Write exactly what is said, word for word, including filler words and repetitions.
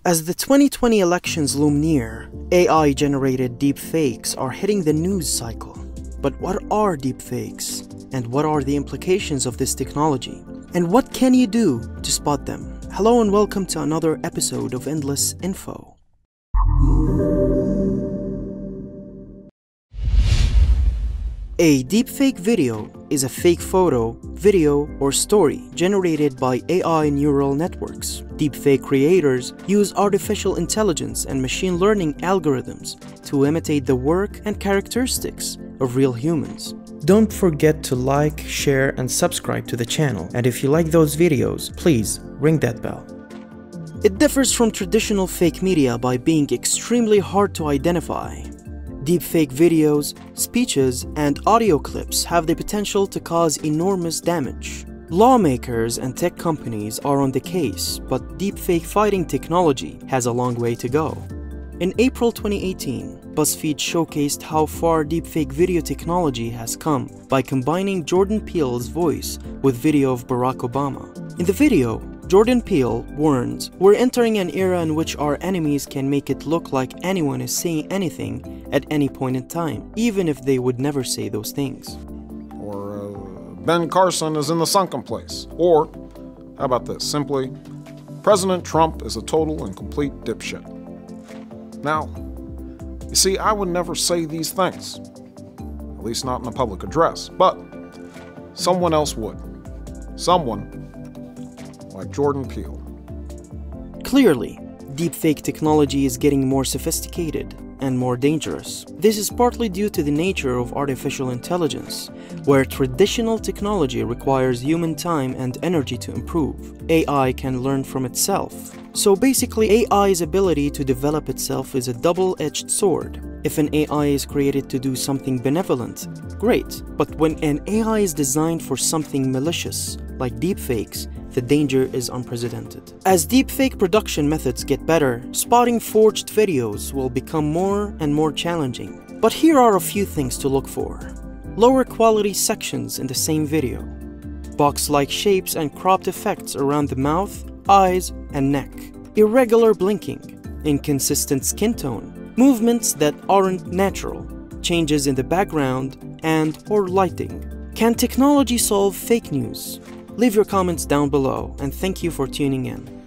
As the twenty twenty elections loom near, A I-generated deepfakes are hitting the news cycle. But what are deepfakes? And what are the implications of this technology? And what can you do to spot them? Hello and welcome to another episode of Endless Info. A deepfake video is a fake photo, video, or story generated by A I neural networks. Deepfake creators use artificial intelligence and machine learning algorithms to imitate the work and characteristics of real humans. Don't forget to like, share, and subscribe to the channel. And if you like those videos, please ring that bell. It differs from traditional fake media by being extremely hard to identify. Deepfake videos, speeches, and audio clips have the potential to cause enormous damage. Lawmakers and tech companies are on the case, but deepfake fighting technology has a long way to go. In April twenty eighteen, BuzzFeed showcased how far deepfake video technology has come by combining Jordan Peele's voice with video of Barack Obama. In the video, Jordan Peele warns, "We're entering an era in which our enemies can make it look like anyone is saying anything at any point in time, even if they would never say those things." Or, uh, Ben Carson is in the sunken place. Or, how about this, simply, President Trump is a total and complete dipshit. Now, you see, I would never say these things, at least not in a public address, but someone else would. Someone like Jordan Peele. Clearly, deepfake technology is getting more sophisticated and more dangerous. This is partly due to the nature of artificial intelligence, where traditional technology requires human time and energy to improve. A I can learn from itself. So basically, A I's ability to develop itself is a double-edged sword. If an A I is created to do something benevolent, great. But when an A I is designed for something malicious, like deepfakes, the danger is unprecedented. As deepfake production methods get better, spotting forged videos will become more and more challenging. But here are a few things to look for. Lower quality sections in the same video. Box-like shapes and cropped effects around the mouth, eyes, and neck. Irregular blinking. Inconsistent skin tone. Movements that aren't natural. Changes in the background and or lighting. Can technology solve fake news? Leave your comments down below, and thank you for tuning in.